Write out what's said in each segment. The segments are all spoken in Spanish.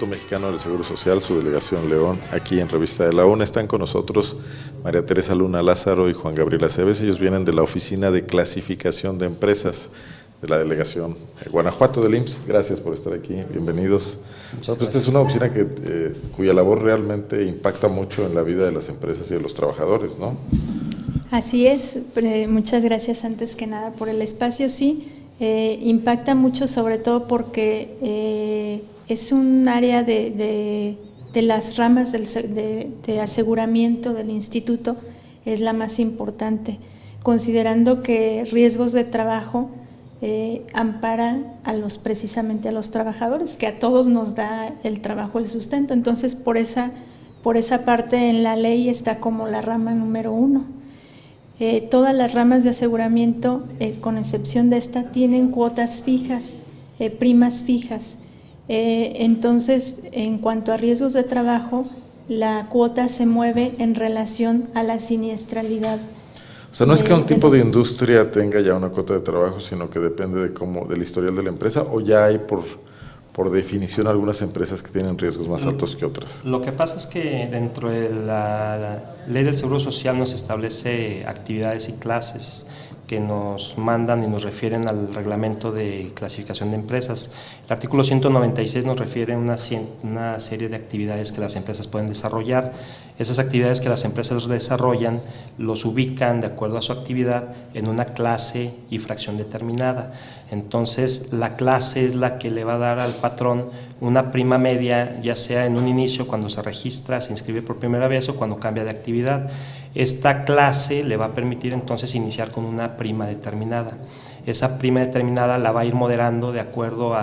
Instituto Mexicano del Seguro Social, su delegación León, aquí en Revista de la UNA. Están con nosotros María Teresa Luna Lázaro y Juan Gabriel Aceves. Ellos vienen de la Oficina de Clasificación de Empresas de la delegación Guanajuato del IMSS. Gracias por estar aquí, bienvenidos. Pues esta es una oficina cuya labor realmente impacta mucho en la vida de las empresas y de los trabajadores, ¿no? Así es, muchas gracias antes que nada por el espacio. Sí, impacta mucho, sobre todo porque es un área de las ramas de aseguramiento del instituto, es la más importante, considerando que riesgos de trabajo amparan precisamente a los trabajadores, que a todos nos da el trabajo el sustento. Entonces, por esa parte en la ley está como la rama número 1. Todas las ramas de aseguramiento, con excepción de esta, tienen cuotas fijas, primas fijas. Entonces, en cuanto a riesgos de trabajo, la cuota se mueve en relación a la siniestralidad. O sea, no es que un tipo de industria tenga ya una cuota de trabajo, sino que depende del historial de la empresa, o ya hay por definición algunas empresas que tienen riesgos más altos que otras. Lo que pasa es que dentro de la Ley del Seguro Social nos establece actividades y clases que nos mandan y nos refieren al reglamento de clasificación de empresas. El artículo 196 nos refiere a una serie de actividades que las empresas pueden desarrollar. Esas actividades que las empresas desarrollan los ubican de acuerdo a su actividad en una clase y fracción determinada. Entonces, la clase es la que le va a dar al patrón una prima media, ya sea en un inicio cuando se registra, se inscribe por primera vez o cuando cambia de actividad. Esta clase le va a permitir entonces iniciar con una prima determinada. Esa prima determinada la va a ir moderando de acuerdo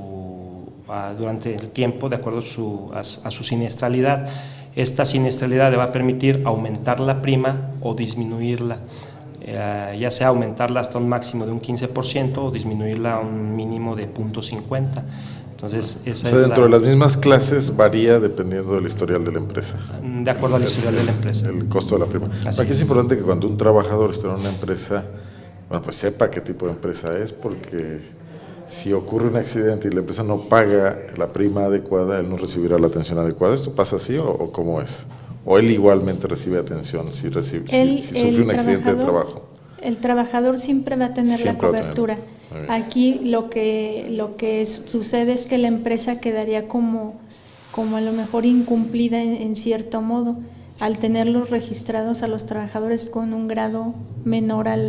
durante el tiempo, de acuerdo a su siniestralidad. Esta siniestralidad le va a permitir aumentar la prima o disminuirla, ya sea aumentarla hasta un máximo de un 15% o disminuirla a un mínimo de 0.50. Entonces, dentro de las mismas clases varía dependiendo del historial de la empresa. De acuerdo al historial de la empresa. El costo de la prima. Aquí es importante que cuando un trabajador esté en una empresa, bueno, pues sepa qué tipo de empresa es, porque si ocurre un accidente y la empresa no paga la prima adecuada, él no recibirá la atención adecuada. ¿Esto pasa así o cómo es? ¿O él igualmente recibe atención si sufre un accidente de trabajo? El trabajador siempre va a tener la cobertura. Aquí lo que sucede es que la empresa quedaría como a lo mejor incumplida en cierto modo, al tenerlos registrados a los trabajadores con un grado menor a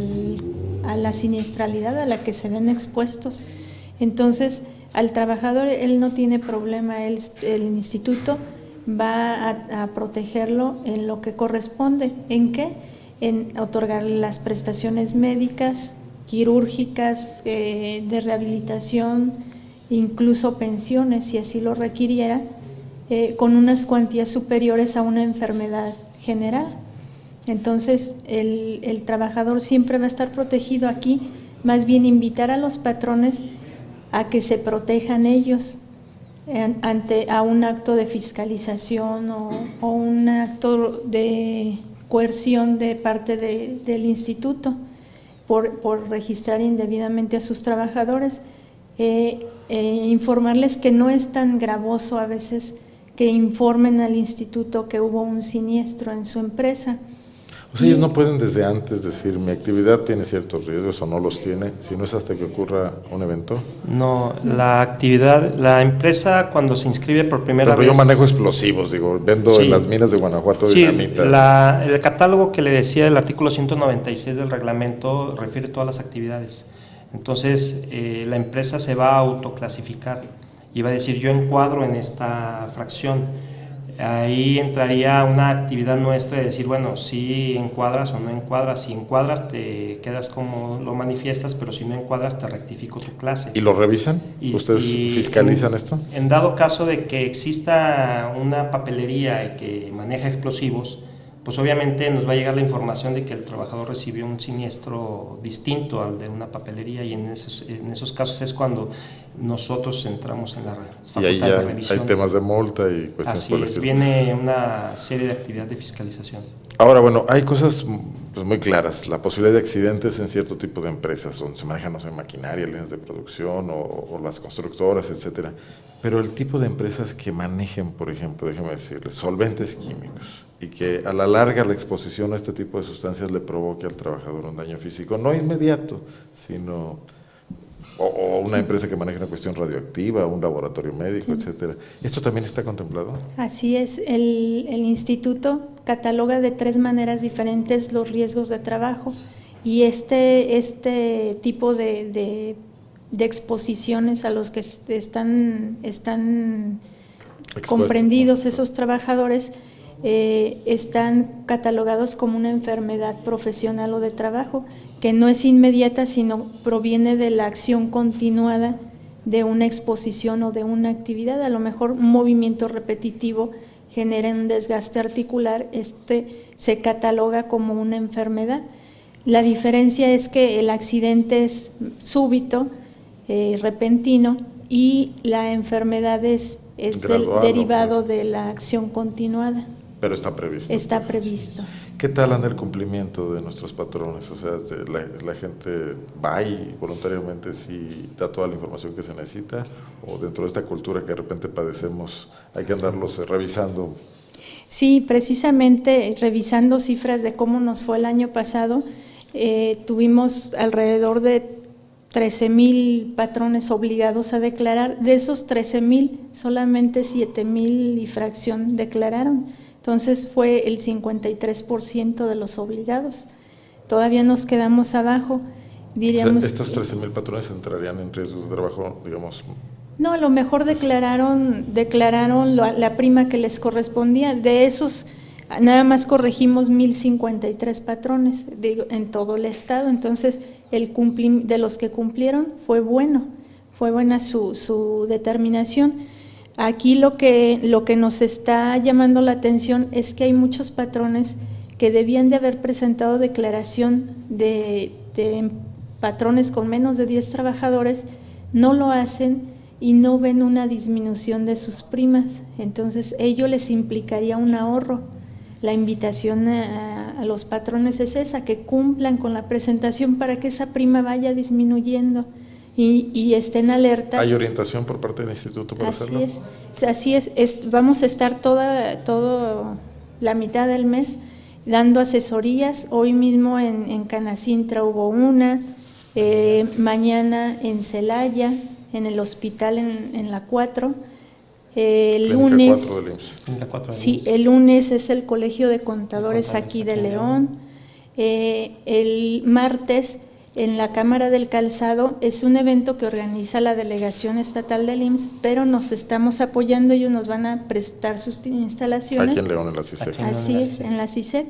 la siniestralidad a la que se ven expuestos. Entonces, al trabajador él no tiene problema, el instituto va a protegerlo en lo que corresponde. ¿En qué? En otorgarle las prestaciones médicas, quirúrgicas, de rehabilitación, incluso pensiones, si así lo requiriera, con unas cuantías superiores a una enfermedad general. Entonces, el trabajador siempre va a estar protegido aquí, más bien invitar a los patrones a que se protejan ellos ante un acto de fiscalización o un acto de coerción de parte del instituto por registrar indebidamente a sus trabajadores. Informarles que no es tan gravoso a veces que informen al instituto que hubo un siniestro en su empresa. O sea, ellos no pueden desde antes decir mi actividad tiene ciertos riesgos o no los tiene, si no es hasta que ocurra un evento. No, la empresa cuando se inscribe por primera vez… Yo manejo explosivos, vendo en las minas de Guanajuato dinamita. El catálogo que le decía del artículo 196 del reglamento refiere todas las actividades. Entonces, la empresa se va a autoclasificar y va a decir yo encuadro en esta fracción. Ahí entraría una actividad nuestra de decir, bueno, si encuadras o no encuadras. Si encuadras te quedas como lo manifiestas, pero si no encuadras te rectifico tu clase. ¿Y lo revisan? ¿Ustedes fiscalizan esto? En dado caso de que exista una papelería que maneja explosivos, pues obviamente nos va a llegar la información de que el trabajador recibió un siniestro distinto al de una papelería, y en esos casos es cuando nosotros entramos en la facultad de revisión. Hay temas de multa y cuestiones por el estilo. Viene una serie de actividades de fiscalización. Ahora, bueno, hay cosas pues muy claras, la posibilidad de accidentes en cierto tipo de empresas, donde se manejan, no sé, maquinaria, líneas de producción o las constructoras, etcétera. Pero el tipo de empresas que manejen, por ejemplo, déjeme decirles, solventes químicos, y que a la larga la exposición a este tipo de sustancias le provoque al trabajador un daño físico, no inmediato, sino... O una empresa que maneja una cuestión radioactiva, un laboratorio médico, etcétera. ¿Esto también está contemplado? Así es, el instituto cataloga de 3 maneras diferentes los riesgos de trabajo, y este tipo de exposiciones a los que están comprendidos esos trabajadores están catalogados como una enfermedad profesional o de trabajo, que no es inmediata, sino proviene de la acción continuada de una exposición o de una actividad. A lo mejor un movimiento repetitivo genera un desgaste articular, se cataloga como una enfermedad. La diferencia es que el accidente es súbito, repentino, y la enfermedad es derivado de la acción continuada. Pero está previsto. Está previsto. ¿Qué tal anda el cumplimiento de nuestros patrones? O sea, la gente va y voluntariamente sí da toda la información que se necesita, o dentro de esta cultura que de repente padecemos hay que andarlos revisando. Sí, precisamente revisando cifras de cómo nos fue el año pasado, tuvimos alrededor de 13,000 patrones obligados a declarar. De esos 13,000, solamente 7,000 y fracción declararon. Entonces fue el 53% de los obligados. Todavía nos quedamos abajo, diríamos. O sea, ¿estos 13,000 patrones entrarían en riesgos de trabajo, digamos? No, a lo mejor declararon la prima que les correspondía. De esos, nada más corregimos 1,053 patrones en todo el estado. Entonces, de los que cumplieron fue buena su determinación. Aquí lo que nos está llamando la atención es que hay muchos patrones que debían de haber presentado declaración de patrones con menos de 10 trabajadores, no lo hacen y no ven una disminución de sus primas. Entonces, ello les implicaría un ahorro. La invitación a los patrones es esa, que cumplan con la presentación para que esa prima vaya disminuyendo. Y estén alerta. ¿Hay orientación por parte del instituto para hacerlo? Así es, vamos a estar toda la mitad del mes dando asesorías. Hoy mismo en Canacintra hubo una, mañana en Celaya, en el hospital en la 4. El lunes, 4 del IMSS. Sí, el lunes es el Colegio de Contadores aquí de León. El martes en la Cámara del Calzado es un evento que organiza la Delegación Estatal del IMSS, pero nos estamos apoyando, ellos nos van a prestar sus instalaciones. Aquí en León, en la CISEC. Así es, en la CISEC.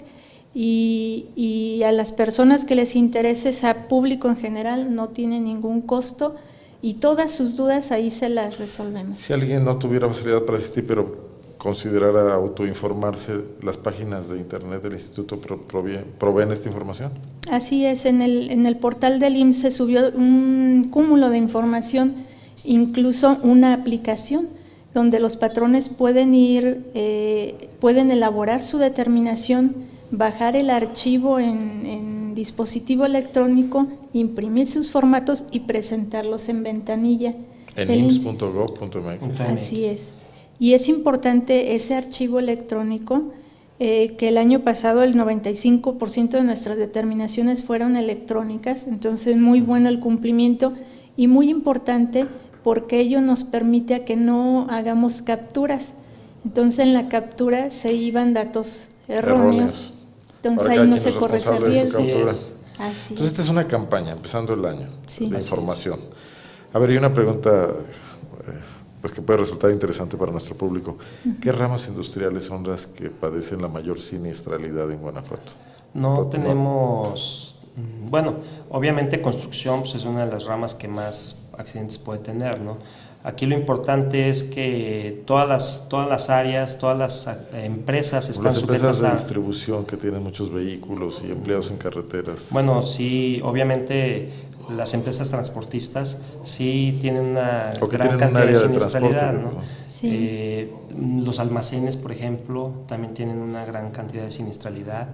Y a las personas que les interese, a público en general, no tiene ningún costo, y todas sus dudas ahí se las resolvemos. Si alguien no tuviera facilidad para asistir, pero considerara autoinformarse, ¿las páginas de internet del instituto proveen esta información? Así es, en el portal del IMSS se subió un cúmulo de información, incluso una aplicación donde los patrones pueden pueden elaborar su determinación, bajar el archivo en dispositivo electrónico, imprimir sus formatos y presentarlos en ventanilla. En ims.gov.mx. Así es. Y es importante ese archivo electrónico, que el año pasado el 95% de nuestras determinaciones fueron electrónicas, entonces muy bueno el cumplimiento y muy importante porque ello nos permite a que no hagamos capturas. Entonces en la captura se iban datos erróneos. Entonces ahí no se corre ese riesgo. Entonces esta es una campaña, empezando el año, de información. A ver, y una pregunta pues que puede resultar interesante para nuestro público. ¿Qué ramas industriales son las que padecen la mayor siniestralidad en Guanajuato? No tenemos, bueno, obviamente construcción pues, es una de las ramas que más accidentes puede tener, ¿no? Aquí lo importante es que todas las áreas, todas las empresas están sujetas a… Las empresas de distribución que tienen muchos vehículos y empleados en carreteras. Bueno, sí, obviamente las empresas transportistas sí tienen una gran cantidad de siniestralidad, ¿no? Sí. Los almacenes, por ejemplo, también tienen una gran cantidad de siniestralidad.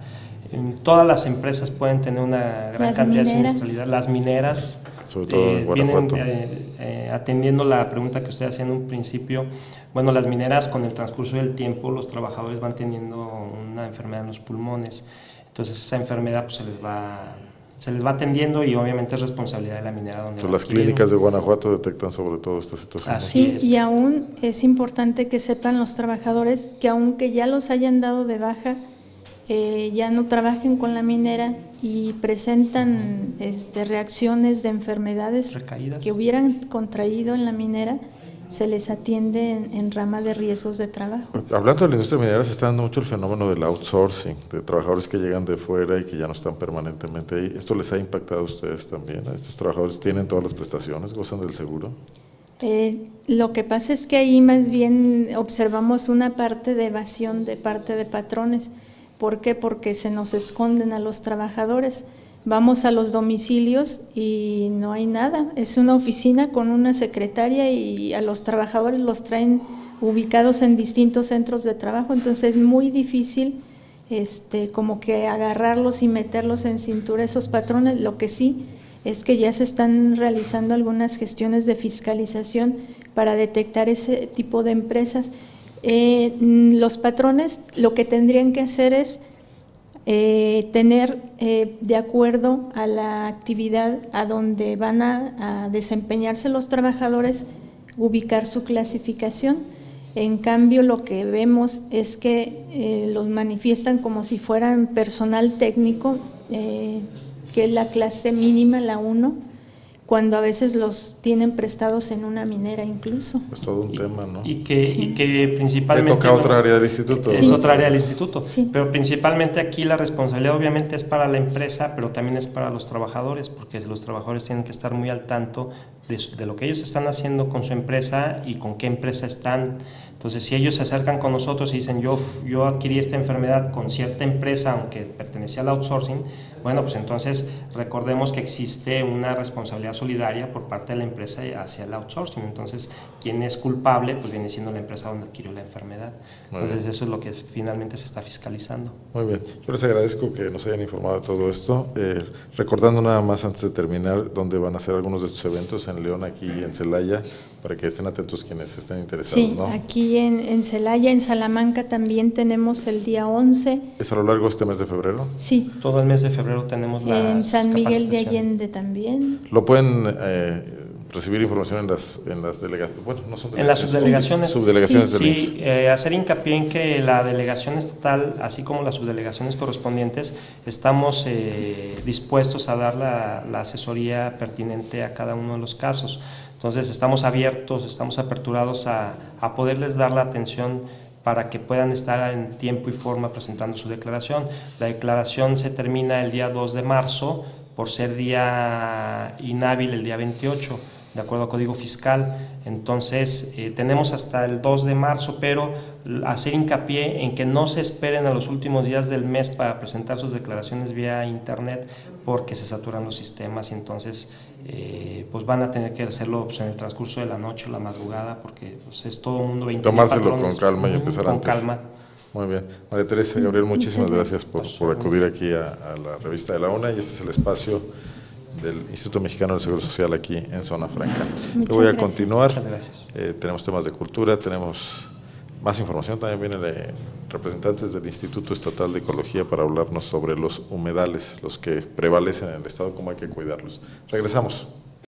todas las empresas pueden tener una gran cantidad de siniestralidad. Las mineras, sobre todo en Guanajuato. Atendiendo la pregunta que usted hacía en un principio, bueno, las mineras con el transcurso del tiempo, los trabajadores van teniendo una enfermedad en los pulmones, entonces esa enfermedad pues, se les va atendiendo y obviamente es responsabilidad de la minera. Donde las clínicas de Guanajuato detectan sobre todo esta situación. Así es. Y aún es importante que sepan los trabajadores que aunque ya los hayan dado de baja, ya no trabajen con la minera y presentan reacciones de enfermedades recaídas que hubieran contraído en la minera, se les atiende en rama de riesgos de trabajo. Hablando de la industria minera, se está dando mucho el fenómeno del outsourcing, de trabajadores que llegan de fuera y que ya no están permanentemente ahí. ¿Esto les ha impactado a ustedes también? ¿Estos trabajadores tienen todas las prestaciones, gozan del seguro? Lo que pasa es que ahí más bien observamos una parte de evasión de parte de patrones. ¿Por qué? Porque se nos esconden a los trabajadores. Vamos a los domicilios y no hay nada. Es una oficina con una secretaria y a los trabajadores los traen ubicados en distintos centros de trabajo. Entonces es muy difícil como que agarrarlos y meterlos en cintura esos patrones. Lo que sí es que ya se están realizando algunas gestiones de fiscalización para detectar ese tipo de empresas. Los patrones lo que tendrían que hacer es tener de acuerdo a la actividad a donde van a desempeñarse los trabajadores, ubicar su clasificación. En cambio, lo que vemos es que los manifiestan como si fueran personal técnico, que es la clase mínima, la 1, cuando a veces los tienen prestados en una minera incluso. Es todo un tema, ¿no? Y que principalmente… ¿Le toca otra área del instituto? Es otra área del instituto, sí. Pero principalmente aquí la responsabilidad obviamente es para la empresa, pero también es para los trabajadores, porque los trabajadores tienen que estar muy al tanto de lo que ellos están haciendo con su empresa y con qué empresa están. Entonces, si ellos se acercan con nosotros y dicen, yo adquirí esta enfermedad con cierta empresa, aunque pertenecía al outsourcing, bueno, pues entonces recordemos que existe una responsabilidad solidaria por parte de la empresa hacia el outsourcing. Entonces, quien es culpable, pues viene siendo la empresa donde adquirió la enfermedad. Entonces, eso es lo que finalmente se está fiscalizando. Muy bien. Yo les agradezco que nos hayan informado de todo esto. Recordando nada más antes de terminar, dónde van a ser algunos de estos eventos en León, aquí en Celaya, para que estén atentos quienes estén interesados. Sí, ¿no? Aquí en Celaya, en Salamanca también tenemos el día 11. ¿Es a lo largo de este mes de febrero? Sí. Todo el mes de febrero tenemos las En San Miguel de Allende también. ¿Lo pueden recibir información en las delegaciones? Bueno, no son delegaciones. En las subdelegaciones. Subdelegaciones sí, del sí, hacer hincapié en que la delegación estatal, así como las subdelegaciones correspondientes, estamos dispuestos a dar la asesoría pertinente a cada uno de los casos. Entonces estamos abiertos, estamos aperturados a poderles dar la atención para que puedan estar en tiempo y forma presentando su declaración. La declaración se termina el día 2 de marzo, por ser día inhábil el día 28, de acuerdo al Código Fiscal. Entonces tenemos hasta el 2 de marzo, pero hacer hincapié en que no se esperen a los últimos días del mes para presentar sus declaraciones vía internet, porque se saturan los sistemas y entonces pues van a tener que hacerlo pues, en el transcurso de la noche o la madrugada, porque pues, es todo el mundo 20 Tomárselo patrones, con calma y empezar con antes. calma. Muy bien. María Teresa, Gabriel, muchísimas gracias por acudir aquí a la revista de la UNA, y este es el espacio del Instituto Mexicano del Seguro Social aquí en Zona Franca. Yo voy a continuar. Muchas gracias. Tenemos temas de cultura, tenemos más información, también vienen representantes del Instituto Estatal de Ecología para hablarnos sobre los humedales, los que prevalecen en el estado, cómo hay que cuidarlos. Regresamos.